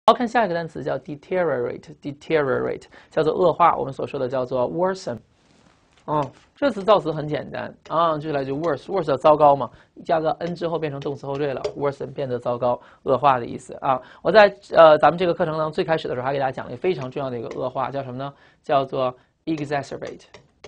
好，看下一个单词叫 deteriorate， 叫做恶化，我们所说的叫做 worsen。这词造词很简单就是来自 worse 糟糕嘛，加个 n 之后变成动词后缀了 ，worsen 变得糟糕、恶化的意思啊。我在咱们这个课程当中最开始的时候还给大家讲了一个非常重要的一个恶化，叫什么呢？叫做 exacerbate。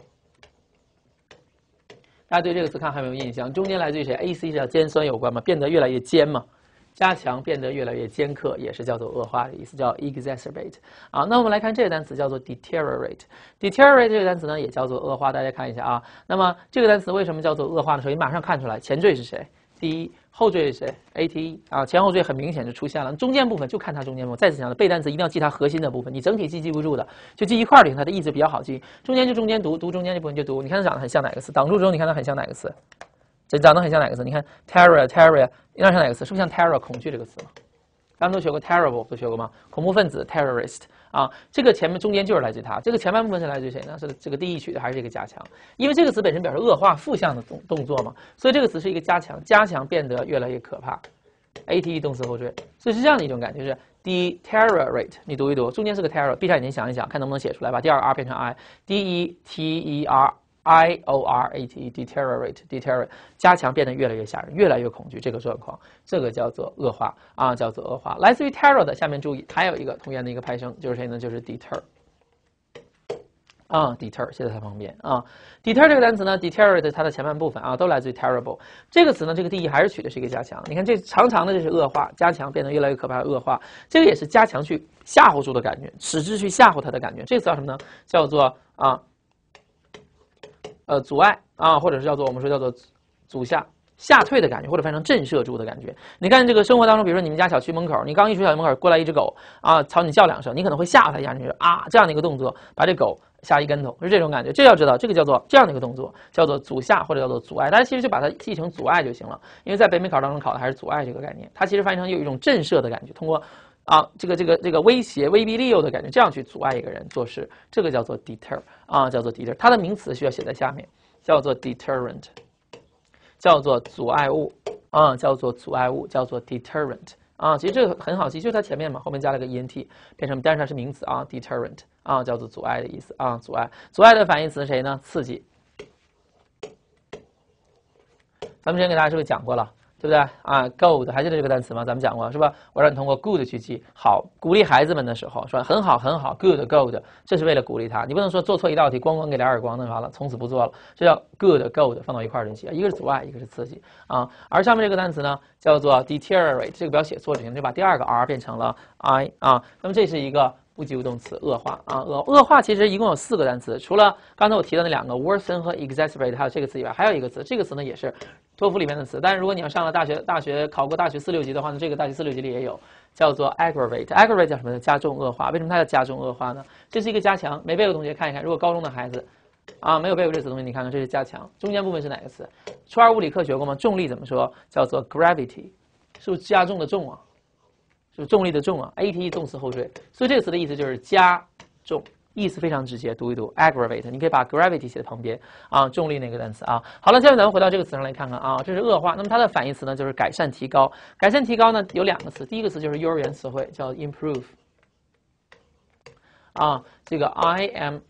大家对这个词看还有没有印象？中间来自于谁 ？ac 是叫尖酸有关嘛，变得越来越尖嘛。加强变得越来越尖刻，也是叫做恶化的意思，叫 exacerbate 那我们来看这个单词叫做 deteriorate。deteriorate 这个单词呢也叫做恶化，大家看一下啊。那么这个单词为什么叫做恶化呢？首先马上看出来，前缀是谁？第一，后缀是谁 ？ate 前后缀很明显就出现了。中间部分就看它中间部分。再次强调，背单词一定要记它核心的部分，你整体记不住的，就记一块里，它的意思比较好记。中间就中间读中间这部分就读。你看它长得很像哪个词？挡住之后，你看它很像哪个词？这长得很像哪个词？你看 terror， 应该像哪个词？是不是像 terror 恐惧这个词嘛？咱们都学过 terrible， 都学过吗？恐怖分子 terrorist 这个前面中间就是来自于它，这个前半部分是来自于谁呢？是这个第一曲的还是这个加强？因为这个词本身表示恶化、负向的动作嘛，所以这个词是一个加强变得越来越可怕。ate 动词后缀，所以是这样的一种感觉，是 deteriorate。你读一读，中间是个 terror， 闭上眼睛想一想，看能不能写出来，把第二个 r 变成 i，deteriorate， 加强变得越来越吓人，越来越恐惧，这个状况，这个叫做恶化叫做恶化。来自于 terror 的，下面注意，还有一个同源的一个派生，就是谁呢？就是 deter。deter 写在它旁边deter 这个单词呢 ，deteriorate 它的前半部分都来自于 terrible 这个词呢，这个定义还是取的是一个加强。你看这长长的这是恶化，加强变得越来越可怕的恶化，这个也是加强去吓唬住的感觉，使之去吓唬它的感觉。这个词叫什么呢？叫做阻碍或者是叫做我们说叫做阻吓退的感觉，或者翻译成震慑住的感觉。你看这个生活当中，比如说你们家小区门口，你刚一出小区门口过来一只狗朝你叫两声，你可能会吓它一下，你说这样的一个动作把这狗吓一跟头，是这种感觉。这要知道，这个叫做这样的一个动作叫做阻吓或者叫做阻碍。大家其实就把它记成阻碍就行了，因为在北美考当中考的还是阻碍这个概念，它其实翻译成有一种震慑的感觉，通过这个威胁、威逼利诱的感觉，这样去阻碍一个人做事，这个叫做 deter 叫做 deter。它的名词需要写在下面，叫做 deterrent， 叫做阻碍物叫做阻碍物，叫做 deterrent 其实这个很好记，就是它前面嘛，后面加了个 ent， 变成但是它是名词deterrent 叫做阻碍的意思阻碍的反义词谁呢？刺激。咱们之前给大家是不是讲过了？对不对good 还记得这个单词吗？咱们讲过是吧？我让你通过 good 去记好，鼓励孩子们的时候说很好很好 good， 这是为了鼓励他。你不能说做错一道题咣咣给俩耳光，那完了从此不做了，这叫 good 放到一块儿去记一个是阻碍，一个是刺激而上面这个单词呢叫做 deteriorate， 这个不要写错就行，就把第二个 r 变成了 i 那么这是一个不及物动词恶化恶化其实一共有4个单词，除了刚才我提到那2个 worsen 和 exacerbate 还有这个词以外，还有一个词，这个词呢也是托福里面的词，但是如果你要上了大学考过大学4、6级的话呢，这个大学4、6级里也有，叫做 aggravate 叫什么呢？加重恶化。为什么它叫加重恶化呢？这是一个加强，没背过的同学看一看，如果高中的孩子没有背过这词的同学，你看看这是加强，中间部分是哪个词？初二物理课学过吗？重力怎么说？叫做 gravity， 是不是加重的重是不是重力的重ate 动词后缀，所以这个词的意思就是加重。意思非常直接，读一读 aggravate， 你可以把 gravity 写在旁边重力那个单词好了，下面咱们回到这个词上来看看这是恶化，那么它的反义词呢就是改善提高。改善提高呢有2个词，第一个词就是幼儿园词汇叫 improve 这个 improve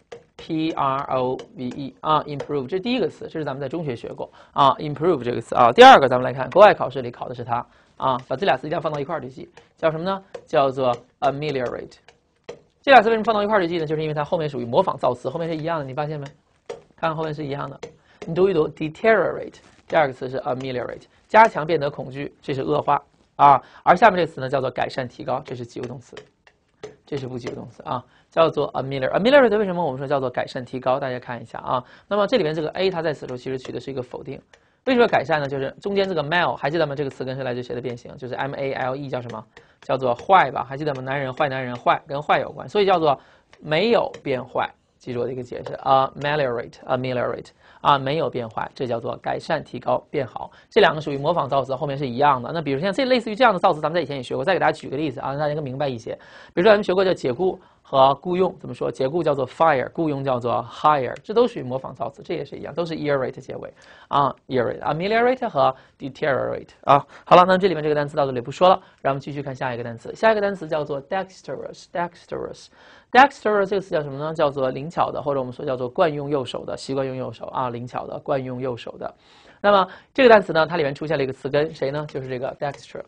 improve 这是第一个词，这是咱们在中学学过improve 这个词第二个咱们来看国外考试里考的是它把这俩词一定要放到一块儿去记，叫什么呢？叫做 ameliorate。这俩词为什么放到一块儿去记呢？就是因为它后面属于模仿造词，后面是一样的，你发现没？看看后面是一样的，你读一读 deteriorate， 第二个词是 ameliorate， 加强变得恐惧，这是恶化而下面这个词呢叫做改善提高，这是及物动词，这是不及物动词叫做 ameliorate 为什么我们说叫做改善提高？大家看一下那么这里面这个 a 它在此处其实取的是一个否定，为什么改善呢？就是中间这个 male 还记得吗？这个词根是来自谁的变形？就是 male 叫什么？叫做坏吧？还记得吗？男人坏，男人坏，跟坏有关，所以叫做没有变坏。记住我的一个解释ameliorate 没有变坏，这叫做改善提高变好。这2个属于模仿造词，后面是一样的。那比如像这类似于这样的造词，咱们在以前也学过，再给大家举个例子让大家能明白一些。比如说咱们学过叫解雇和雇佣怎么说？解雇叫做 fire， 雇佣叫做 hire， 这都属于模仿造词，这也是一样，都是 erate 结尾啊 ，erate、ameliorate 和 deteriorate 啊。好了，那这里面这个单词到这里不说了，让我们继续看下一个单词。下一个单词叫做 dexterous。dexterous 这个词叫什么呢？叫做灵巧的，或者我们说叫做惯用右手的，习惯用右手啊，灵巧的，惯用右手的。那么这个单词呢，它里面出现了一个词根，谁呢？就是这个 dexter，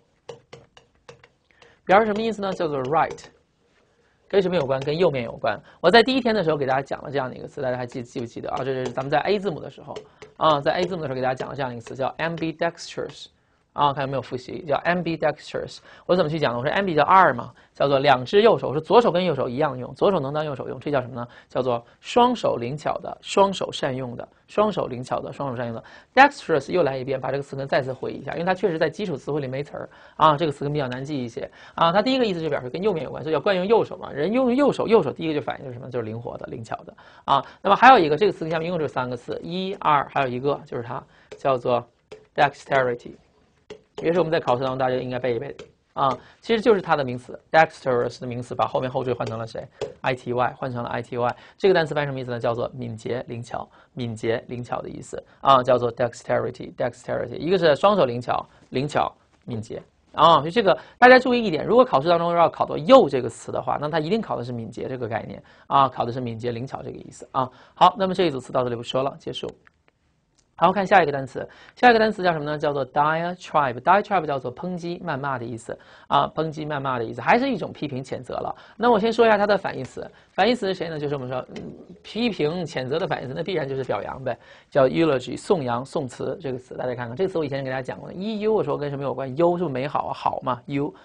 表示什么意思呢？叫做 right， 跟什么有关？跟右面有关。我在第一天的时候给大家讲了这样的一个词，大家还记不记得啊？这是咱们在 A 字母的时候啊，在 A 字母的时候给大家讲了这样一个词，叫 ambidextrous。啊，看有没有复习？叫 ambidextrous。我怎么去讲呢？我说 ambi 叫二嘛，叫做两只右手。我说左手跟右手一样用，左手能当右手用，这叫什么呢？叫做双手灵巧的，双手善用的，双手灵巧的，双手善用的。dexterous 又来一遍，把这个词根再次回忆一下，因为它确实在基础词汇里没词儿啊，这个词根比较难记一些啊。它第一个意思就表示跟右面有关，所以叫惯用右手嘛。人用右手，右手第一个就反映就是什么？就是灵活的、灵巧的啊。那么还有一个，这个词根下面一共就3个字，一、二，还有一个就是它，叫做 dexterity。也是我们在考试当中大家应该背一背啊，其实就是它的名词 dexterous 的名词，把后面后缀换成了谁 ity， 换成了 ity。这个单词翻译什么意思呢？叫做敏捷灵巧，敏捷灵巧的意思啊，叫做 dexterity。一个是双手灵巧，灵巧敏捷啊，所以这个大家注意一点，如果考试当中要考到右这个词的话，那它一定考的是敏捷这个概念啊，考的是敏捷灵巧这个意思啊。好，那么这一组词到这里不说了，结束。好，看下一个单词，下一个单词叫什么呢？叫做 diatribe。diatribe 叫做抨击、谩骂的意思啊，抨击、谩骂的意思，还是一种批评、谴责了。那我先说一下它的反义词，反义词是谁呢？就是我们说批评、谴责的反义词，那必然就是表扬呗，叫 eulogy， 颂扬、颂词这个词，大家看看，这个词我以前给大家讲过，eu 我说跟什么有关？优是不是美好啊？好嘛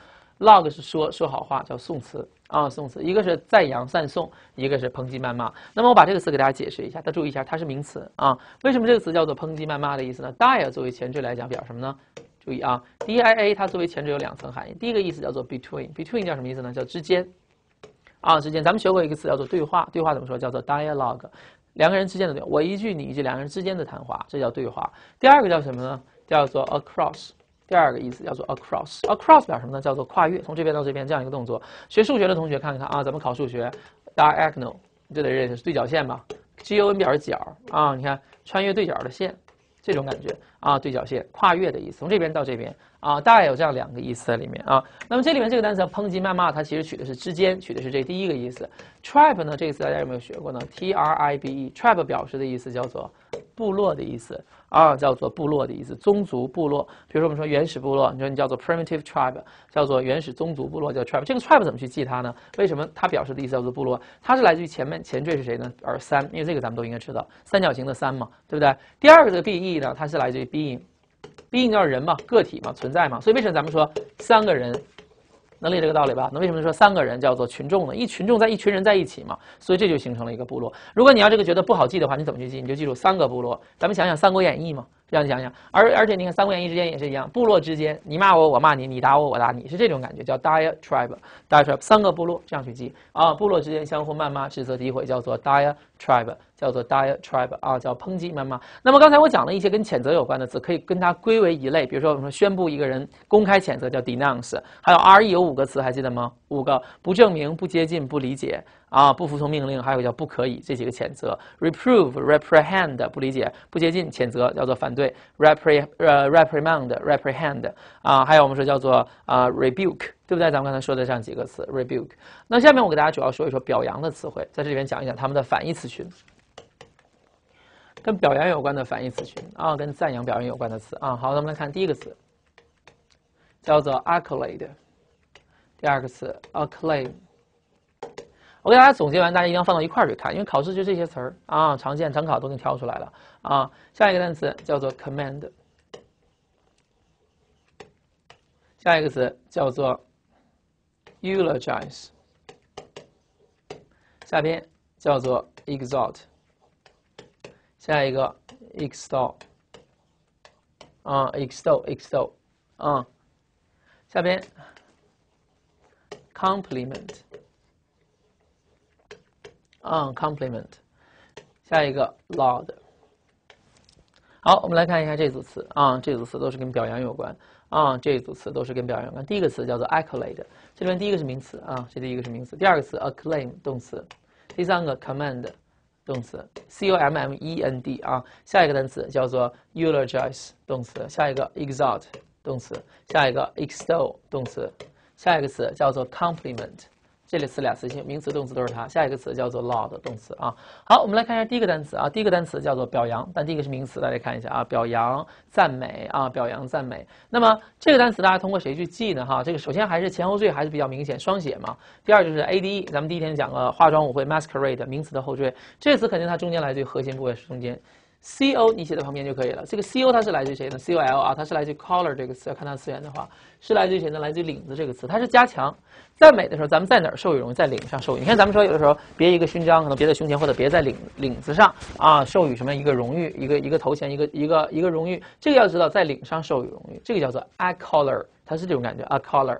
，log 是说好话，叫颂词。啊，颂词，一个是赞扬赞颂，一个是抨击谩骂。那么我把这个词给大家解释一下，大家注意一下，它是名词啊。为什么这个词叫做抨击谩骂的意思呢 ？dia 作为前缀来讲表什么呢？注意啊 ，dia 它作为前缀有2层含义。第一个意思叫做 between 叫什么意思呢？叫之间啊，之间。咱们学过一个词叫做对话，对话怎么说？叫做 dialogue， 两个人之间的对话，我一句你一句，两个人之间的谈话，这叫对话。第二个叫什么呢？叫做 across。第二个意思叫做 across 表示什么呢？叫做跨越，从这边到这边这样一个动作。学数学的同学看看啊，咱们考数学 diagonal 就得认识对角线嘛 ，gon 表示角啊，你看穿越对角的线，这种感觉啊，对角线跨越的意思，从这边到这边啊，大概有这样2个意思在里面啊。那么这里面这个单词抨击谩骂，它其实取的是之间，取的是这第一个意思。tribe 呢，这个词大家有没有学过呢 ？tribe 表示的意思叫做部落的意思。啊，叫做部落的意思，宗族部落。比如说我们说原始部落，你说你叫做 primitive tribe， 叫做原始宗族部落，叫 tribe。这个 tribe 怎么去记它呢？为什么它表示的意思叫做部落？它是来自于前缀是谁呢？而3，因为这个咱们都应该知道，三角形的3嘛，对不对？第二个这个 be 呢，它是来自于 being 叫人嘛，个体嘛，存在嘛。所以为什么咱们说3个人？能理解这个道理吧？那为什么说3个人叫做群众呢？一群人在一起嘛，所以这就形成了一个部落。如果你要这个觉得不好记的话，你怎么去记？你就记住3个部落。咱们想想《三国演义》嘛，这样想想。而且你看《三国演义》之间也是一样，部落之间，你骂我，我骂你，你打我，我打你，是这种感觉，叫 diatribe。3个部落这样去记啊，部落之间相互谩骂、指责、诋毁，叫做 diatribe， 叫做 diatribe 啊，叫抨击谩骂。那么刚才我讲了一些跟谴责有关的词，可以跟它归为一类，比如说我们说宣布一个人公开谴责叫 denounce， 还有 re 有5个词，还记得吗？5个，不证明、不接近、不理解啊，不服从命令，还有叫不可以，这几个谴责。reprove、reprehend 不理解、不接近，谴责叫做反对。reprimand 啊，还有我们说叫做rebuke， 对不对？咱们刚才说的这样几个词 rebuke。那下面我给大家主要说一说表扬的词汇，在这里面讲一讲它们的反义词群。跟表扬有关的反义词群啊，跟赞扬、表扬有关的词啊。好，咱们来看第一个词，叫做 accolade。第二个词 acclaim。我给大家总结完，大家一定要放到一块儿去看，因为考试就这些词儿啊，常见常考都给你挑出来了啊。下一个单词叫做 commend。下一个词叫做 eulogize。下边叫做 exalt。下一个 extol 啊 extol 啊，下边 compliment 啊 compliment， 下一个 laud。好，我们来看一下这组词啊，这组词都是跟表扬有关这一组词都是跟表扬有关。第一个词叫做 accolade， 这里面第一个是名词这第一个是名词。第二个词 acclaim 动词，第三个 commend 动词 ，C-O-M-M-E-N-D 下一个单词叫做 eulogize 动词，下一个 exalt 动词，下一个 extol 动词，下一个词叫做 compliment。这里词俩词性，名词动词都是它。下一个词叫做 laud 动词好，我们来看一下第一个单词第一个单词叫做表扬，但第一个是名词，大家看一下表扬、赞美表扬、赞美。那么这个单词大家通过谁去记呢？这个首先还是前后缀还是比较明显，双写嘛。第二就是 ade， 咱们第一天讲了化妆舞会 masquerade 名词的后缀，这个词肯定它中间来自于核心部位是中间。co 你写在旁边就可以了。这个 co 它是来自于谁呢 ？col 它是来自于 collar 这个词，要看它词源的话，是来自于谁呢？来自于领子这个词，它是加强。赞美的时候，咱们在哪儿授予荣誉？在领上授予。你看咱们说有的时候别一个勋章，可能别在胸前或者别在领子上授予什么一个荣誉，一个头衔，一个荣誉。这个要知道在领上授予荣誉，这个叫做 accolade， 它是这种感觉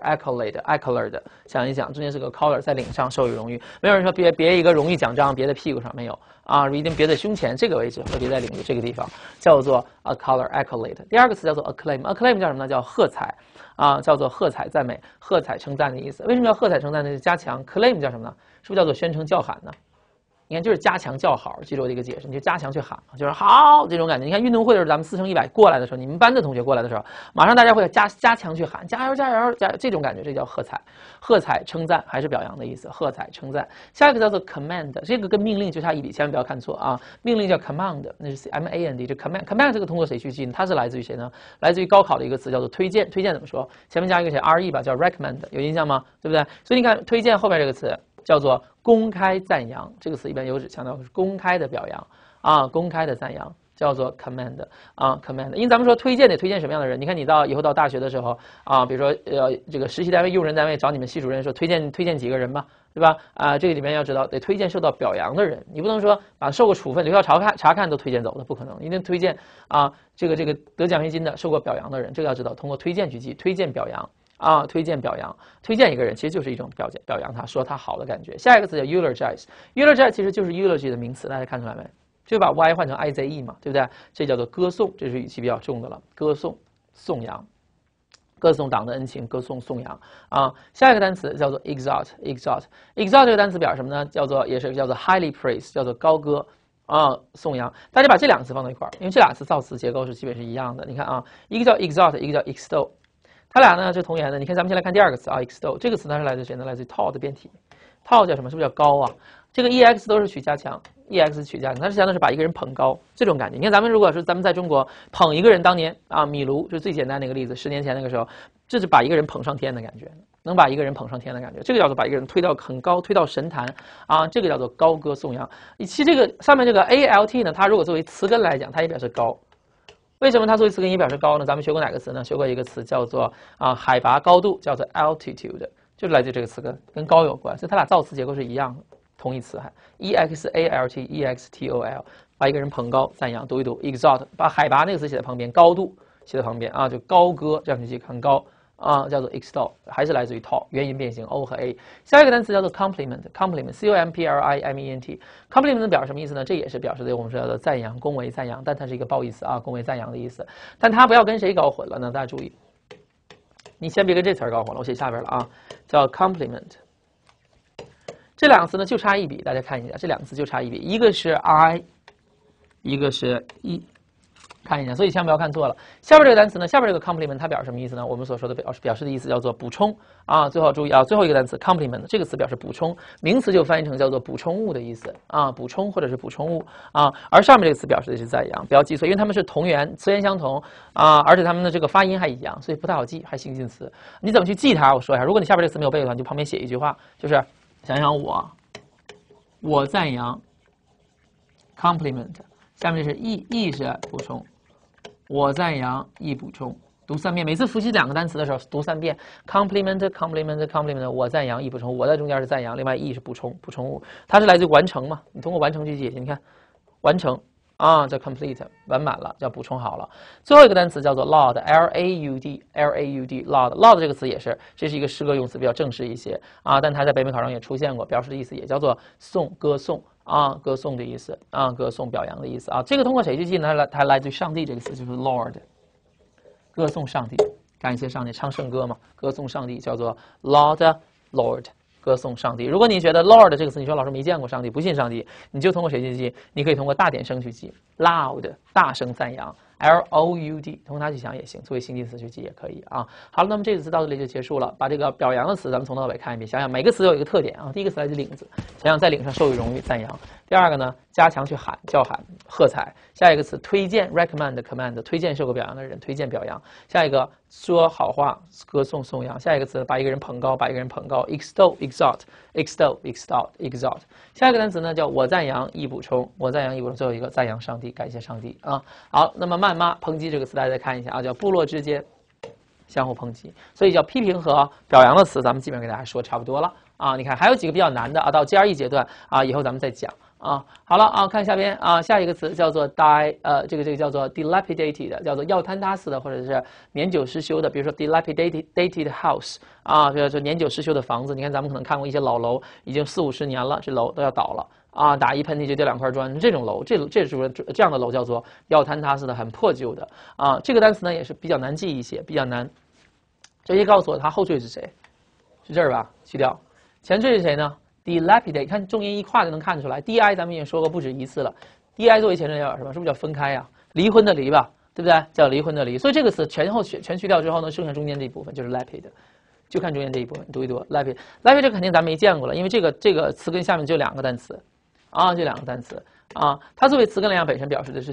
accolade。想一想，中间是个 collar， 在领上授予荣誉。没有人说别一个荣誉奖章别在屁股上，没有一定别在胸前这个位置，或别在领子这个地方，叫做 accolade。第二个词叫做 acclaim 叫什么呢？叫喝彩。叫做喝彩赞美、喝彩称赞的意思。为什么叫喝彩称赞呢？加强 claim 叫什么呢？是不是叫做宣称叫喊呢？你看，就是加强叫好，记住我的一个解释，你就加强去喊，就是好这种感觉。你看运动会的时候，咱们4乘100过来的时候，你们班的同学过来的时候，马上大家会加强去喊，加油加油加油，这种感觉，这叫喝彩。喝彩称赞还是表扬的意思，喝彩称赞。下一个叫做 command， 这个跟命令就差一笔，千万不要看错命令叫 command， 那是 M-A-N-D， 这 command 这个通过谁去记呢？它是来自于谁呢？来自于高考的一个词叫做推荐。推荐怎么说？前面加一个写 re 吧，叫 recommend， 有印象吗？对不对？所以你看推荐后面这个词叫做公开赞扬，这个词一般有指强调是公开的表扬公开的赞扬叫做 command command。因为咱们说推荐得推荐什么样的人？你看你以后到大学的时候比如说这个实习单位、用人单位找你们系主任说推荐几个人吧，对吧？这个里面要知道得推荐受到表扬的人，你不能说受过处分、留校查看都推荐走的，不可能，一定推荐这个得奖学金的、受过表扬的人，这个要知道，通过推荐去记，推荐表扬。推荐表扬，推荐一个人其实就是一种表扬他，说他好的感觉。下一个词叫 eulogize 其实就是 eulogy 的名词，大家看出来没？就把 y 换成 ize 嘛，对不对？这叫做歌颂，这是语气比较重的了，歌颂、颂扬，歌颂党的恩情，歌颂颂扬下一个单词叫做 exalt 这个单词表示什么呢？也是叫做 highly praise， 叫做高歌。颂扬，大家把这两个词放在一块儿，因为这俩词造词结构是基本是一样的。你看一个叫 exalt， 一个叫 extol。它俩呢是同源的。你看，咱们先来看第二个词extol 这个词它是来自谁呢？来自于 tall 的变体。tall 叫什么？是不是叫高这个 ex 都是取加强 ，ex 取加强，它是相当于是把一个人捧高这种感觉。你看，咱们如果是咱们在中国捧一个人，当年米卢就最简单的一个例子，10年前那个时候，这是把一个人捧上天的感觉，能把一个人捧上天的感觉，这个叫做把一个人推到很高，推到神坛这个叫做高歌颂扬。其实这个上面这个 alt 呢，它如果作为词根来讲，它也表示高。为什么它作为词根也表示高呢？咱们学过哪个词呢？学过一个词叫做海拔高度，叫做 altitude， 就是来自这个词根，跟高有关，所以它俩造词结构是一样的，同义词还 exalt extol， 把一个人捧高赞扬，读一读 exalt， 把海拔那个词写在旁边，高度写在旁边就高歌，这样去记很高。叫做 extol， 还是来自于 tall， 元音变形 o 和 a。下一个单词叫做 compliment c o m p l i m e n t compliment 表示什么意思呢？这也是表示的我们说的赞扬、恭维、赞扬，但它是一个褒义词恭维、赞扬的意思。但它不要跟谁搞混了呢？大家注意，你先别跟这词儿搞混了，我写下边了叫 compliment。这两个词呢就差一笔，大家看一下，这两个词就差一笔，一个是 i， 一个是 e。看一下，所以千万不要看错了。下边这个单词呢，下边这个 compliment 它表示什么意思呢？我们所说的表示的意思叫做补充最后注意最后一个单词 compliment 这个词表示补充，名词就翻译成叫做补充物的意思补充或者是补充物而上面这个词表示的是赞扬，不要记错，因为它们是同源，词源相同而且它们的这个发音还一样，所以不太好记，还形近词。你怎么去记它？我说一下，如果你下边这个词没有背的话，你就旁边写一句话，就是想想我赞扬 compliment， 下面这是 e 是补充。我赞扬亦补充，读3遍，每次复习2个单词的时候读3遍 compliment compliment compliment， 我赞扬亦补充，我在中间是赞扬，另外 e 是补充物，它是来自于完成嘛，你通过完成去解析，你看完成叫 complete 完满了，叫补充好了。最后一个单词叫做 laud laud laud 这个词也是，这是一个诗歌用词，比较正式一些但它在北美考上也出现过，表示的意思也叫做歌颂歌颂的意思歌颂表扬的意思这个通过谁去记呢？它来自于上帝这个词，就是 Lord， 歌颂上帝感谢上帝，唱圣歌嘛，歌颂上帝，叫做 Lord，歌颂上帝。如果你觉得 Lord 这个词，你说老师没见过上帝，不信上帝，你就通过谁去记？你可以通过大点声去记 ，loud 大声赞扬 ，Loud 通过它去想也行，作为形近词去记也可以啊。好了，那么这个词到这里就结束了。把这个表扬的词咱们从头到尾看一遍，想想每个词有一个特点啊。第一个词来自领子，想想在领上授予荣誉赞扬。第二个呢，加强去喊叫喊喝彩。下一个词推荐 recommend command 推荐受过表扬的人，推荐表扬。下一个说好话歌颂颂扬。下一个词把一个人捧高，把一个人捧高 extol exalt。下一个单词呢叫我赞扬亦补充，我赞扬亦补充，最后一个赞扬上帝，感谢上帝啊。好，那么谩骂抨击这个词大家再看一下啊，叫部落之间相互抨击，所以叫批评和表扬的词咱们基本上给大家说差不多了啊。你看还有几个比较难的啊，到 GRE 阶段啊，以后咱们再讲。啊，好了啊，看下边啊，下一个词叫做这个叫做 dilapidated， 叫做要坍塌似的，或者是年久失修的，比如说 dilapidated house 啊，比如说年久失修的房子。你看咱们可能看过一些老楼，已经40、50年了，这楼都要倒了啊，打一喷嚏就掉2块砖，这种楼，这样的楼叫做要坍塌似的，很破旧的啊。这个单词呢也是比较难记一些，比较难。这些告诉我它后缀是谁？是这儿吧？去掉。前缀是谁呢？dilapidate， 看重音一跨就能看出来。di 咱们已经说过不止一次了 ，di 作为前缀叫什么？是不是叫分开呀？离婚的离吧，对不对？叫离婚的离。所以这个词全去掉之后呢，剩下中间这一部分就是 lapid， 就看中间这一部分，读一读 lapid。lapid 这肯定咱没见过了，因为这个词根下面就2个单词，啊，就2个单词啊。它作为词根来讲，本身表示的是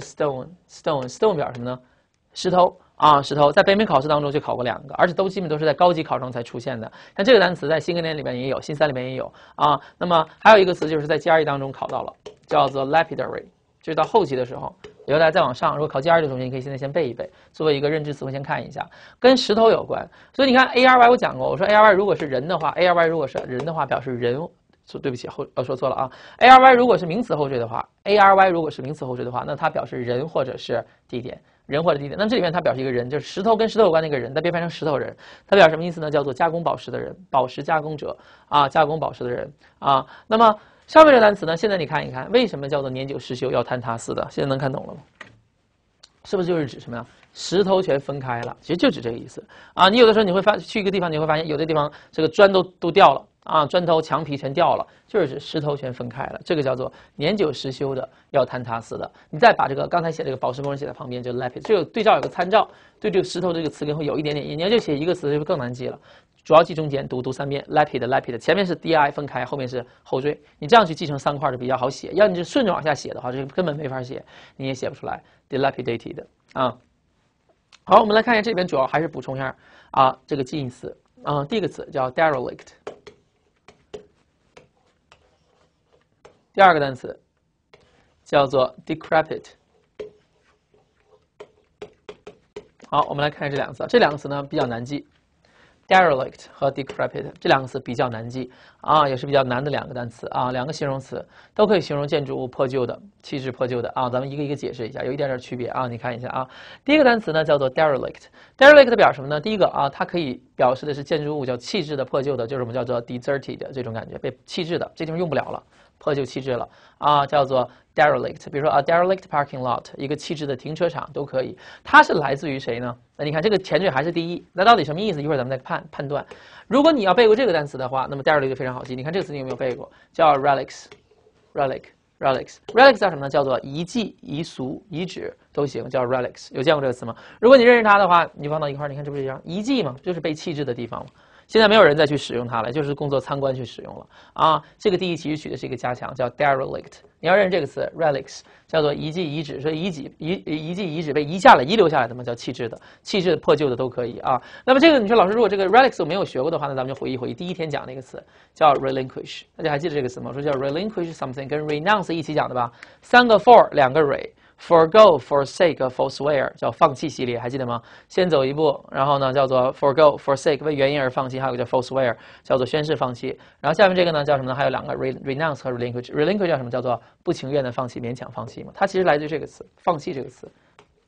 stone 表示什么呢？石头。啊，石头在北美考试当中就考过2个，而且基本都是在高级考生才出现的。像这个单词在新概念里面也有，新3里面也有啊。那么还有一个词就是在 GRE 当中考到了，叫做 lapidary， 就是到后期的时候，以后大家再往上，如果考 GRE 的同学，你可以现在先背一背，作为一个认知词汇先看一下，跟石头有关。所以你看 ARY 我讲过，我说 ARY 如果是人的话 ，ARY 如果是人的话，表示人。对不起，说错了啊。ARY 如果是名词后缀的话 ，ARY 如果是名词后缀的话，那它表示人或者是地点，人或者地点。那这里面它表示一个人，就是石头跟石头有关的一个人，它别翻成石头人，它表示什么意思呢？叫做加工宝石的人，宝石加工者啊，加工宝石的人啊。那么上面这个单词呢，现在你看一看，为什么叫做年久失修，要坍塌似的？现在能看懂了吗？是不是就是指什么呀？石头全分开了，其实就指这个意思啊。你有的时候你会去一个地方，你会发现有的地方这个砖都掉了。啊，砖头、墙皮全掉了，就是指石头全分开了，这个叫做年久失修的，要坍塌似的。你再把这个刚才写这个宝石工人写在旁边，就 lapid， 这个对照有个参照，对这个石头这个词根会有一点点，你要就写一个词就更难记了。主要记中间，读3遍 lapid， 前面是 di 分开，后面是后缀，你这样去记成3块就比较好写。要你就顺着往下写的话，这根本没法写，你也写不出来 dilapidated 啊。好，我们来看一下这边，主要还是补充一下啊，这个近义词啊，第一个词叫 derelict。第2个单词叫做 decrepit。好，我们来看这2个词，这2个词呢比较难记 ，derelict 和 decrepit 这2个词比较难记啊，也是比较难的2个单词啊，2个形容词都可以形容建筑物破旧的、气质破旧的啊。咱们一个一个解释一下，有一点点区别啊，你看一下啊。第一个单词呢叫做 derelict，derelict 表示什么呢？第一个啊，它可以表示的是建筑物叫弃置的、破旧的，就是我们叫做 deserted 这种感觉，被弃置的，这地方用不了了。破旧弃置了啊，叫做 derelict。比如说 a derelict parking lot， 一个弃置的停车场都可以。它是来自于谁呢？那你看这个前缀还是第一，那到底什么意思？一会儿咱们再判断。如果你要背过这个单词的话，那么 derelict 就非常好记。你看这个词你有没有背过？叫 relics。relics 叫什么呢？叫做遗迹、遗俗、遗址都行，叫 relics。有见过这个词吗？如果你认识它的话，你放到一块儿，你看这不是一样？遗迹嘛，就是被弃置的地方嘛。现在没有人再去使用它了，就是工作参观去使用了啊。这个第一其实取的是一个加强，叫 derelict。你要认识这个词 relics， 叫做遗迹遗址，所以遗迹遗址被遗留下来的嘛，叫弃置的、破旧的都可以啊。那么这个你说老师，如果这个 relics 我没有学过的话，那咱们就回忆第一天讲那个词叫 relinquish， 大家还记得这个词吗？我说叫 relinquish something， 跟 renounce 一起讲的吧，3个 for， 2个 re。forgo, forsake, forswear 叫放弃系列，还记得吗？先走一步，然后呢叫做 forgo, forsake 为原因而放弃，还有一个叫 forswear 叫做宣誓放弃。然后下面这个呢叫什么呢？还有2个 renounce 和 relinquish。relinquish 叫什么？叫做不情愿的放弃、勉强放弃嘛。它其实来自于这个词，放弃这个词。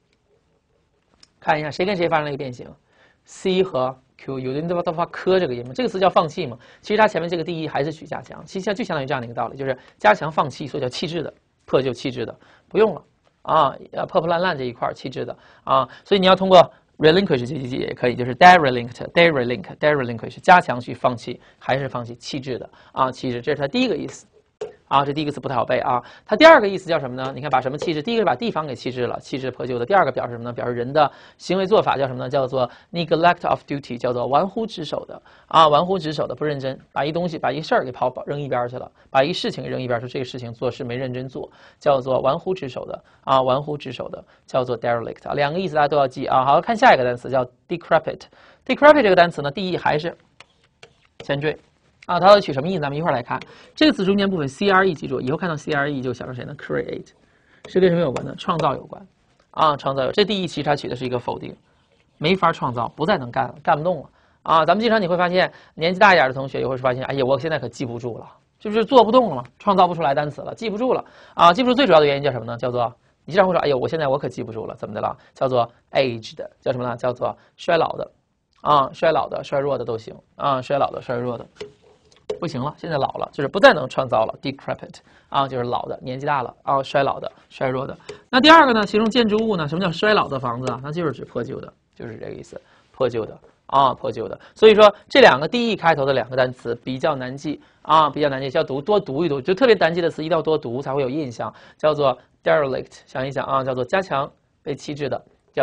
看一下谁跟谁发生了一个变形 ，c 和 q， 有的人都发科这个音嘛，这个词叫放弃嘛。其实它前面这个第一还是取加强，其实就相当于这样的一个道理，就是加强放弃，所以叫弃置的、破旧弃置的，不用了。啊，破破烂烂这一块弃置的啊，所以你要通过 relinquish 这句也可以，就是 derelict，加强去放弃，还是放弃弃置的啊，弃置，这是它第一个意思。啊，这第一个词不太好背啊。它第二个意思叫什么呢？你看，把什么弃置？第一个是把地方给弃置了，弃置破旧的。第二个表示什么呢？表示人的行为做法叫什么呢？叫做 neglect of duty， 叫做玩忽职守的啊，玩忽职守的，不认真，把一东西、把一事儿给扔一边去了，把一事情给扔一边，说这个事情做事没认真做，叫做玩忽职守的啊，玩忽职守的叫做 derelict 啊。两个意思大家都要记啊。好，看下一个单词叫 decrepit。decrepit 这个单词呢，第一还是前缀。啊，它要取什么意思？咱们一块儿来看这个词中间部分 CRE， 记住，以后看到 CRE 就想着谁呢 ？Create 是跟什么有关的？创造有关啊，创造有。这第一其实它取的是一个否定，没法创造，不再能干了，干不动了啊。咱们经常你会发现，年纪大一点的同学也会发现，哎呀，我现在可记不住了，是不是做不动了，创造不出来单词了，记不住了啊？记不住最主要的原因叫什么呢？叫做你经常会说，哎呦，我现在我可记不住了，怎么的了？叫做 aged， 叫什么呢？叫做衰老的啊，衰老的、衰弱的都行啊，衰老的、衰弱的。不行了，现在老了，就是不再能创造了 ，decrepit 啊，就是老的，年纪大了啊，衰老的、衰弱的。那第二个呢，形容建筑物呢，什么叫衰老的房子啊？它就是指破旧的，就是这个意思，破旧的啊，破旧的。所以说这两个 de 开头的两个单词比较难记啊，比较难记，要多读一读，就特别难记的词一定要多读才会有印象。叫做 derelict， 想一想啊，叫做加强被弃置的。叫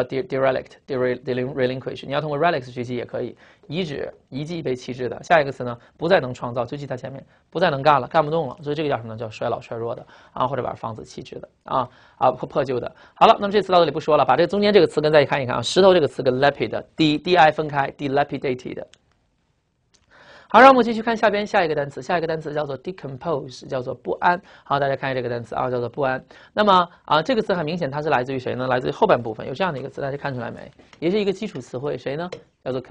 relinquish， 你要通过 relics 学习也可以，遗址、遗迹被弃置的。下一个词呢，不再能创造，就记它前面，不再能干了，干不动了，所以这个叫什么呢？叫衰老、衰弱的啊，或者把房子弃置的破旧的。好了，那么这词到这里不说了，把这中间这个词根再看一看啊，石头这个词跟 lepid，di 分开 ，dilapidated。好，让我们继续看下边下一个单词，下一个单词叫做 decompose， 叫做不安。好，大家看一下这个单词啊，叫做不安。那么这个词很明显它是来自于谁呢？来自于后半部分，有这样的一个词，大家看出来没？也是一个基础词汇，谁呢？叫做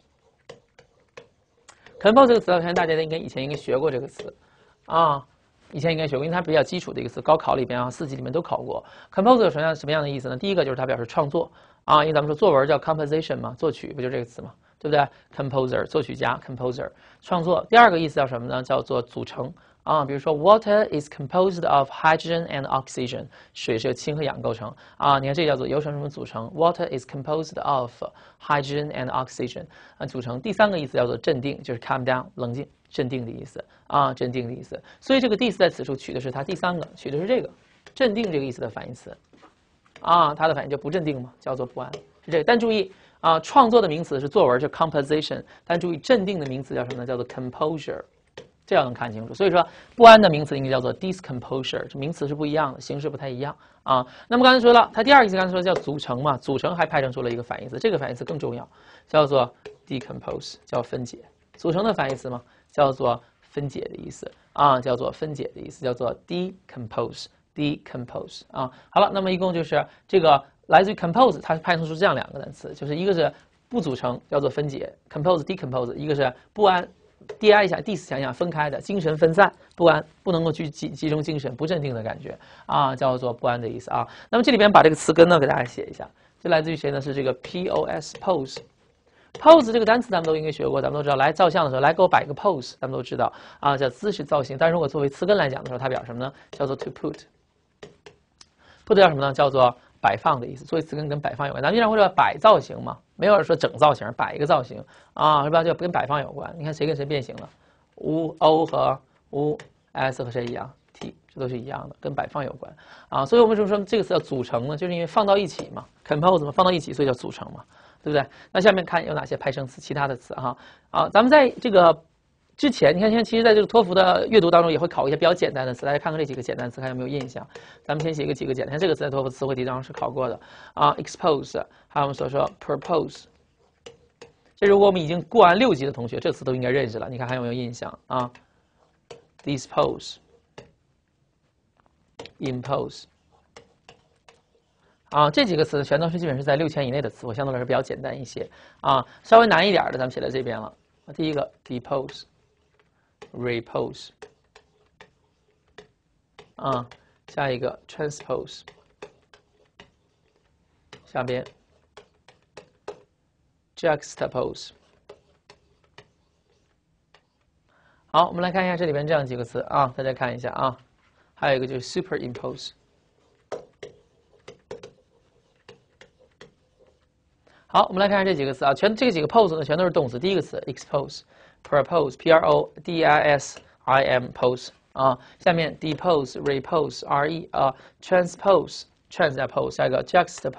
compose。compose 这个词，我相信大家以前应该学过这个词啊，以前应该学过，因为它比较基础的一个词，高考里边4级里面都考过。compose 有什么样的意思呢？第一个就是它表示创作啊，因为咱们说作文叫 composition 嘛，作曲不就这个词吗？对不对 ？composer 作曲家 ，composer 创作。第二个意思叫什么呢？叫做组成啊，比如说 water is composed of hydrogen and oxygen， 水是由氢和氧构成啊。你看这叫做由什么组成 ？Water is composed of hydrogen and oxygen 组成。第三个意思叫做镇定，就是 calm down 冷静，镇定的意思啊，镇定的意思。所以这个 dis 在此处取的是它第三个，取的是这个镇定这个意思的反义词啊，它的反义就不镇定嘛，叫做不安，是这个。但注意。创作的名词是作文，叫 composition， 但注意镇定的名词叫什么呢？叫做 composure， 这要能看清楚。所以说不安的名词应该叫做 discomposure， 这名词是不一样的，形式不太一样啊。那么刚才说了，它第二个意思刚才说叫组成嘛，组成还派生出了一个反义词，这个反义词更重要，叫做 decompose， 叫分解。组成的反义词嘛，叫做分解的意思啊，叫做分解的意思，叫做 decompose。decompose 啊，好了，那么一共就是这个来自于 compose， 它是派生出这样两个单词，就是一个是不组成，叫做分解 ，compose、decompose， 一个是不安 ，di 一下 dis 想想分开的，精神分散，不安，不能够去集中精神，不镇定的感觉啊，叫做不安的意思啊。那么这里边把这个词根呢给大家写一下，这来自于谁呢？是这个 pose。pose 这个单词咱们都应该学过，咱们都知道，来照相的时候，来给我摆一个 pose， 咱们都知道啊，叫姿势造型。但是如果作为词根来讲的时候，它表示什么呢？叫做 to put。put 叫什么呢？叫做摆放的意思。作为词根跟摆放有关。咱们经常会说摆造型嘛，没有人说整造型，摆一个造型啊，是吧？就跟摆放有关。你看谁跟谁变形了？o 和 s 和谁一样 ？t 这都是一样的，跟摆放有关啊。所以我们说这个词叫组成呢，就是因为放到一起嘛 ，compose 嘛，放到一起，所以叫组成嘛。对不对？那下面看有哪些派生词，其他的词哈咱们在这个之前，你看，其实在这个托福的阅读当中也会考一些比较简单的词，大家看看这几个简单词，看有没有印象。咱们先写几个简单，这个词在托福词汇题当中是考过的expose， 还有我们所说 propose。这如果我们已经过完6级的同学，这个词都应该认识了。你看还有没有印象啊 ？dispose、impose。这几个词全都是基本是在6000以内的词汇，相对来说比较简单一些稍微难一点的咱们写在这边了。第一个 depose、repose， 下一个 transpose， 下边 juxtapose。好，我们来看一下这里边这样几个词大家看一下还有一个就是 superimpose。 好，我们来看看这几个词啊，这几个 pose 呢，全都是动词。第一个词 expose，propose，p-r-o-d-i-s-i-m，pose 啊，下面 depose，repose，r-e 啊 ，transpose。trans 加 pose， 下一个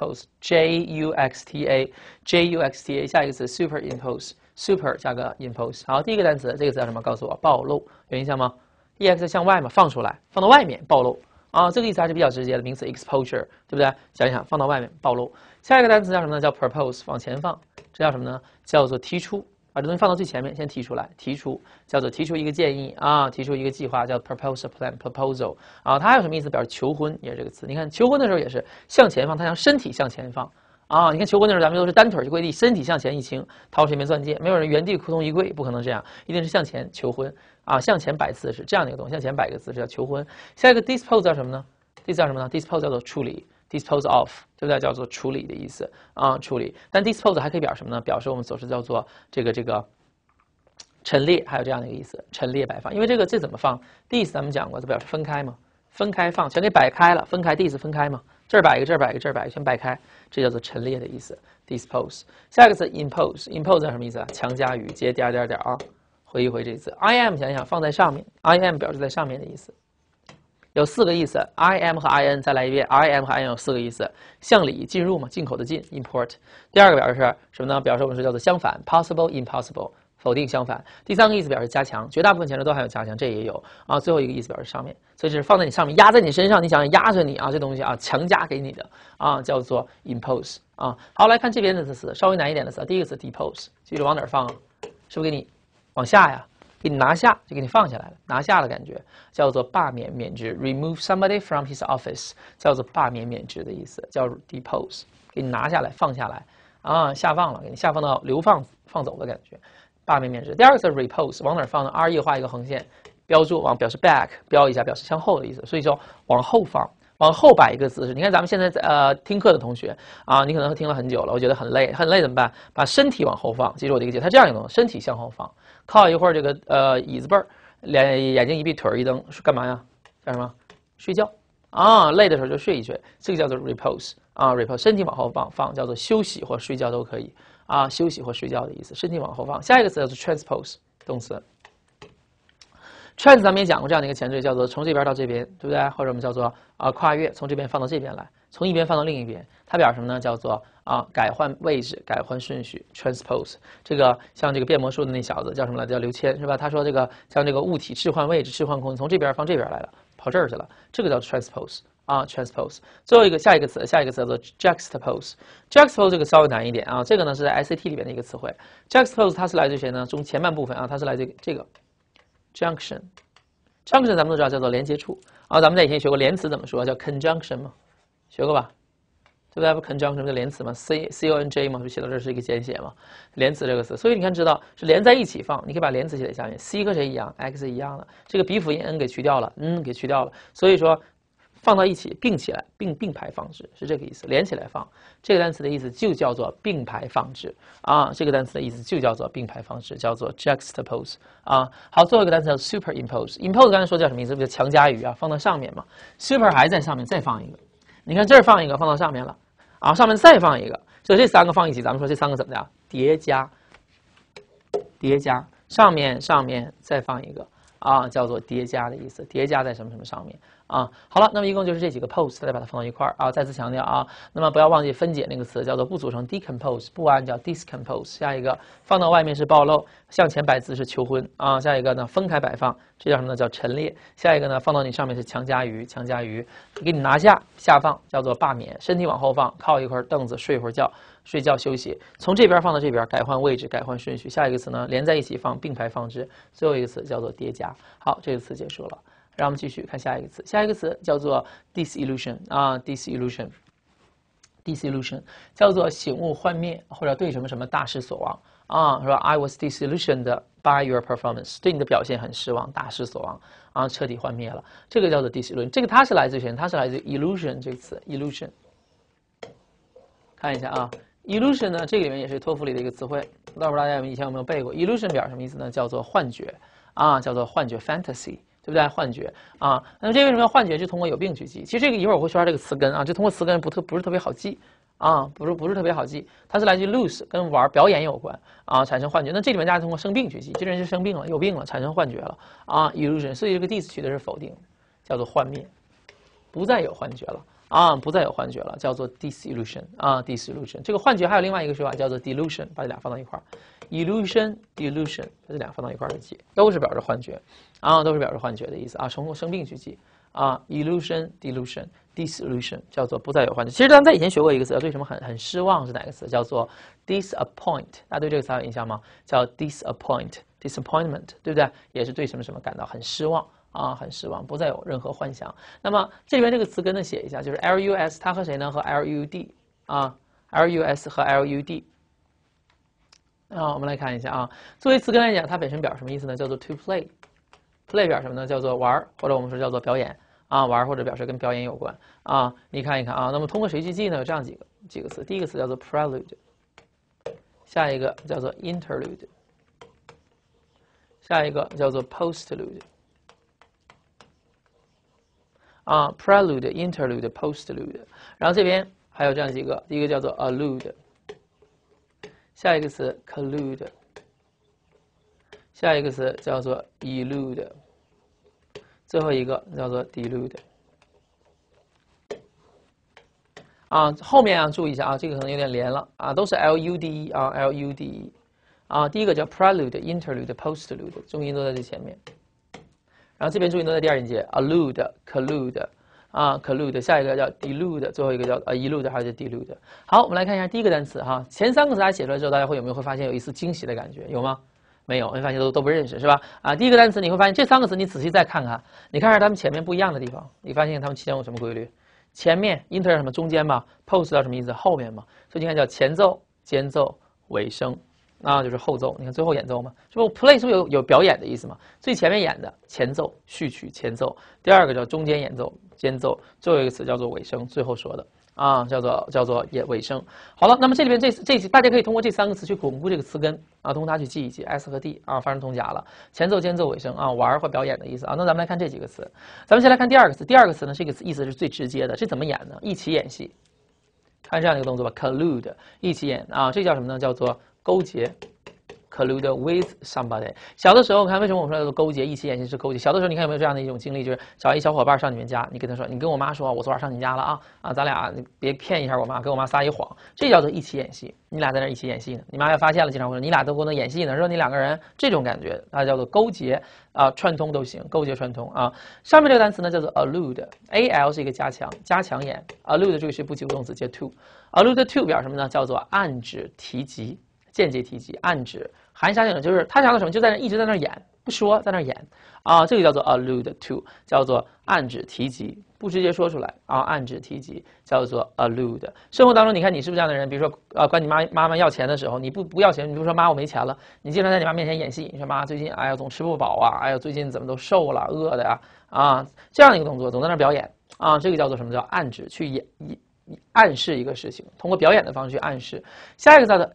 juxtapose，j-u-x-t-a，j-u-x-t-a， 下一个词 superimpose，super 加个 impose。好，第一个单词，这个词叫什么？告诉我，暴露，有印象吗 ？ex 向外嘛，放出来，放到外面，暴露啊，这个意思还是比较直接的，名词 exposure， 对不对？想一想，放到外面，暴露。下一个单词叫什么呢？叫 propose， 往前放，这叫什么呢？叫做提出。把这东西放到最前面，先提出来，提出叫做提出一个建议啊，提出一个计划，叫 propose a plan proposal 啊。它还有什么意思？表示求婚，也是这个词。你看求婚的时候也是向前放，它像身体向前放啊。你看求婚的时候，咱们都是单腿就跪地，身体向前一倾，掏出一枚钻戒，没有人原地扑通一跪，不可能这样，一定是向前求婚啊，向前摆姿势，这样的一个东西，向前摆个姿势叫求婚。下一个 dispose 叫什么呢？ dispose 叫什么呢 ？dispose 叫做处理。dispose of， 对不对？叫做处理的意思啊，处理。但 dispose 还可以表示什么呢？表示我们所说叫做这个陈列，还有这样的一个意思，陈列摆放。因为这怎么放 ？dis 咱们讲过，就表示分开嘛，分开放，全给摆开了，分开 dis 分开嘛，这儿摆一个，这儿摆一个，这儿摆一个，全摆开，这叫做陈列的意思。dispose。下一个词 impose，impose 叫什么意思啊？强加于，接点点点啊，回一回这个词。I am 想一想，放在上面 ，I am 表示在上面的意思。有4个意思 ，I am 和 I-N 再来一遍 ，I am 和 I-N 有4个意思，向里进入嘛，进口的进 ，import。第二个表示是什么呢？表示我们说叫做相反 ，possible，impossible， 否定相反。第3个意思表示加强，绝大部分前面都含有加强，这也有啊。最后一个意思表示上面，所以这是放在你上面，压在你身上，你想压着你啊，这东西啊，强加给你的啊，叫做 impose 啊。好，来看这边的词，稍微难一点的词，第一个词 depose， 记住往哪儿放啊？是不是给你往下呀？给你拿下，就给你放下来了，拿下的感觉，叫做罢免、免职 ，remove somebody from his office， 叫做罢免、免职的意思，叫 depose， 给你拿下来、放下来啊，下放了，给你下放到流放、放走的感觉，罢免、免职。第二个词 repose， 往哪儿放呢 ？re 画一个横线，标注往表示 back， 标一下表示向后的意思，所以说往后放。往后摆一个姿势，你看咱们现在听课的同学啊，你可能听了很久了，我觉得很累，很累怎么办？把身体往后放，记住我的一个解，它这样一个东西，身体向后放，靠一会儿这个椅子背儿，眼睛一闭，腿儿一蹬，干嘛呀？干什么？睡觉啊，累的时候就睡一睡，这个叫做 repose 啊 ，repose 身体往后放叫做休息或睡觉都可以啊，休息或睡觉的意思，身体往后放。下一个词叫做 transpose 动词。trans 咱们也讲过这样的一个前缀，叫做从这边到这边，对不对？或者我们叫做跨越，从这边放到这边来，从一边放到另一边。它表示什么呢？叫做改换位置，改换顺序 ，transpose。这个像这个变魔术的那小子叫什么来着？叫刘谦是吧？他说这个像这个物体置换位置、置换空间，从这边放这边来了，跑这儿去了，这个叫 transpose 啊 ，transpose。最后一个下一个词叫做 juxtapose。juxtapose 这个稍微难一点啊，这个呢是在 SAT 里边的一个词汇。juxtapose 它是来自谁呢？从前半部分啊，它是来自这个。junction 咱们都知道叫做连接处啊，咱们在以前学过连词怎么说，叫 conjunction 嘛，学过吧？对不对？不 conjunction 叫连词嘛 ，C-O-N-J 嘛，就写到这是一个简写嘛，连词这个词，所以你看知道是连在一起放，你可以把连词写在下面 ，C 和谁一样 ，X 一样的，这个鼻辅音 N 给去掉了，给去掉了，所以说放到一起并起来，并排放置是这个意思，连起来放。这个单词的意思就叫做并排放置啊，这个单词的意思就叫做并排放置，叫做 juxtapose 啊。好，最后一个单词叫 superimpose。impose 刚才说叫什么意思？就强加于啊，放到上面嘛。super 还在上面再放一个，你看这儿放一个放到上面了啊，上面再放一个，所以这3个放一起，咱们说这3个怎么样？叠加，上面再放一个啊，叫做叠加的意思，叠加在什么什么上面。啊，好了，那么一共就是这几个 pose， 大家把它放到一块儿啊。再次强调啊，那么不要忘记分解那个词，叫做不组成 decompose， 不安叫 discompose。下一个放到外面是暴露，向前摆姿是求婚啊。下一个呢分开摆放，这叫什么呢？叫陈列。下一个呢放到你上面是强加于，给你拿下下放叫做罢免。身体往后放，靠一块凳子睡会儿觉，睡觉休息。从这边放到这边，改换位置，改换顺序。下一个词呢连在一起放，并排放置。最后一个词叫做叠加。好，这个词结束了。让我们继续看下一个词，下一个词叫做 disillusion 啊 ，disillusion 叫做醒悟幻灭或者对什么什么大失所望啊，说 I was disillusioned by your performance， 对你的表现很失望，大失所望啊，彻底幻灭了，这个叫做 disillusion。这个它是来自谁？它是来自 illusion 这个词 illusion。看一下啊 ，illusion 呢，这个里面也是托福里的一个词汇，不知道大家以前有没有背过 ？illusion 表示什么意思呢？叫做幻觉啊，叫做幻觉 fantasy。对不对？幻觉啊，那么这为什么要幻觉？就通过有病去记。其实这个一会儿我会说这个词根啊，就通过词根不是特别好记啊，不是特别好记，它是来自于 lose， 跟玩表演有关啊，产生幻觉。那这里面大家通过生病去记，这人就生病了，有病了，产生幻觉了啊 ，illusion。所以这个 dis 取的是否定，叫做幻灭，不再有幻觉了啊，不再有幻觉了，叫做 disillusion 啊 ，disillusion。这个幻觉还有另外一个说法叫做 delusion， 把这俩放到一块儿 ，illusion delusion， 把这俩放到一块儿去记，都是表示幻觉啊，都是表示幻觉的意思啊，通过生病去记啊 ，illusion delusion。disillusion 叫做不再有幻觉。其实咱们在以前学过一个词，对什么很失望是哪个词？叫做 disappoint。大家对这个词还有印象吗？叫 disappointment， 对不对？也是对什么什么感到很失望啊，很失望，不再有任何幻想。那么这里边这个词跟着写一下，就是 lus， 它和谁呢？和 lud 啊 ，lus 和 lud 啊，我们来看一下啊。作为词根来讲，它本身表示什么意思呢？叫做 to play。play 表示什么呢？叫做玩，或者我们说叫做表演。啊，玩或者表示跟表演有关啊，你看一看啊。那么通过谁去记呢？有这样几个词，第一个词叫做 prelude， 下一个叫做 interlude， 下一个叫做 postlude。啊 ，prelude、interlude、postlude。然后这边还有这样几个，第一个叫做 allude， 下一个词 collude， 下一个词叫做 elude。最后一个叫做 delude， 啊，后面啊注意一下啊，这个可能有点连了啊，都是 lude 啊 lude 啊，第一个叫 prelude、interlude、postlude， 重音都在这前面，然后这边重音都在第二音节 allude、collude 啊 collude， 下一个叫 delude， 最后一个叫elude， 还有叫 delude。好，我们来看一下第一个单词哈，前三个词大家写出来之后，大家有没有发现有一丝惊喜的感觉？有吗？没有，你发现都不认识是吧？啊，第一个单词你会发现这三个词你仔细再看看，你看看它们前面不一样的地方，你发现它们其中有什么规律？前面 inter 什么中间嘛 ，post 叫什么意思？后面嘛，所以你看叫前奏、间奏、尾声，啊就是后奏。你看最后演奏嘛，是不是 play 是不是有表演的意思嘛？最前面演的前奏、序曲、前奏，第二个叫中间演奏、间奏，最后一个词叫做尾声，最后说的。啊，叫做尾声。好了，那么这里边这大家可以通过这三个词去巩固这个词根啊，通过它去记一记 s 和 d 啊，发生同甲了，前奏、间奏、尾声啊，玩或表演的意思啊。那咱们来看这几个词，咱们先来看第二个词。第二个词呢，这个意思是最直接的，这怎么演呢？一起演戏，看这样的一个动作吧 ，collude， 一起演啊，这叫什么呢？叫做勾结。collude with somebody。小的时候，看为什么我们说叫做勾结，一起演戏是勾结。小的时候，你看有没有这样的一种经历，就是找一小伙伴上你们家，你跟他说，你跟我妈说，我昨晚上你家了啊，咱俩你别骗一下我妈，给我妈撒一谎，这叫做一起演戏。你俩在那一起演戏呢，你妈要发现了，经常会说你俩都不能演戏呢，说你两个人这种感觉，它叫做勾结啊，串通都行，勾结串通啊。上面这个单词呢叫做 allude，al 是一个加强演 ，allude 这个是不及物动词接 to，allude to 表示什么呢？叫做暗指、提及。间接提及、暗指，含沙射影，就是他想到什么就在那一直在那演，不说在那演啊，这个叫做 allude to， 叫做暗指提及，不直接说出来啊，暗指提及叫做 allude。生活当中，你看你是不是这样的人？比如说管你妈妈要钱的时候，你不要钱，你比如说妈我没钱了，你经常在你妈面前演戏，你说妈最近哎呀总吃不饱啊，哎呀最近怎么都瘦了，饿的呀啊，这样的一个动作总在那表演啊，这个叫做什么叫暗指去暗示一个事情，通过表演的方式去暗示。下一个叫做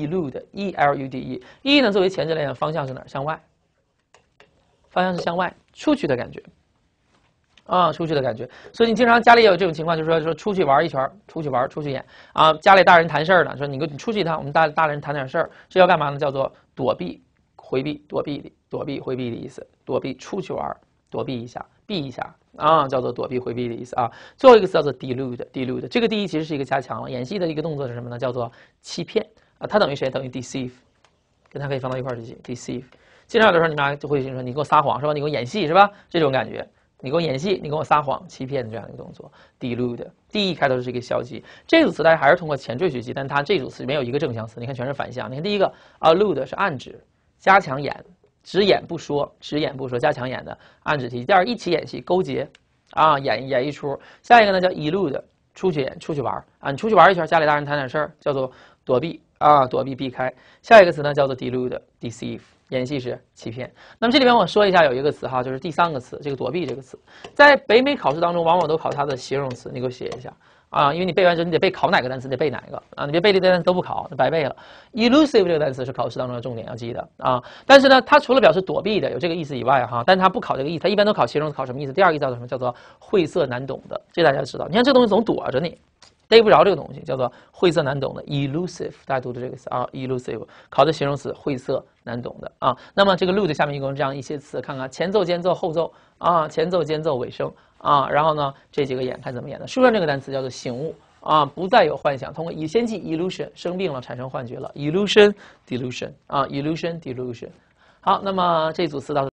elude，e-l-u-d-e，e 呢作为前置来讲，方向是哪儿？向外，方向是向外，出去的感觉啊，出去的感觉。所以你经常家里也有这种情况，就是说出去玩一圈，出去玩，出去演啊。家里大人谈事儿呢，说你出去一趟，我们大人谈点事儿，这要干嘛呢？叫做躲避、回避、躲避、回避的意思，躲避出去玩，躲避一下，避一下。啊，叫做躲避回避的意思啊。最后一个词叫做 delude， 这个第一其实是一个加强了，演戏的一个动作是什么呢？叫做欺骗啊，它等于谁？等于 deceive， 跟它可以放到一块儿去记 deceive。经常有的时候你妈就会说你给我撒谎是吧？你给我演戏是吧？这种感觉，你给我演戏，你给我撒谎，欺骗这样一个动作 delude。第一开头是一个消极，这组词大家还是通过前缀去记，但它这组词没有一个正向词，你看全是反向。你看第一个 allude 是暗指、加强演。只演不说，加强演的暗指提。第二，一起演戏，勾结啊，演一出。下一个呢叫 elude， 出去玩啊，你出去玩一圈，家里大人谈点事儿，叫做躲避啊，避开。下一个词呢叫做 delude，deceive， 演戏是欺骗。那么这里边我说一下，有一个词哈，就是第三个词，这个躲避这个词，在北美考试当中往往都考它的形容词，你给我写一下。啊，因为你背完之后，你得背考哪个单词，得背哪个啊？你别背这单词都不考，那白背了。elusive 这个单词是考试当中的重点要记的啊。但是呢，它除了表示躲避的有这个意思以外哈，但是它不考这个意思，它一般都考形容词，考什么意思？第二个意思叫什么？叫做晦涩难懂的，这大家知道。你看这东西总躲着你， 逮不着这个东西，叫做晦涩难懂的 elusive， 大家读的这个词啊 elusive， 考的形容词晦涩难懂的啊。那么这个 lute 下面一共这样一些词，看看前奏、间奏、后奏啊，前奏、间奏、尾声啊，然后呢这几个演看怎么演的。书上这个单词叫做醒悟啊，不再有幻想，通过先记 illusion 生病了产生幻觉了 illusion delusion 啊 illusion delusion。好，那么这组词到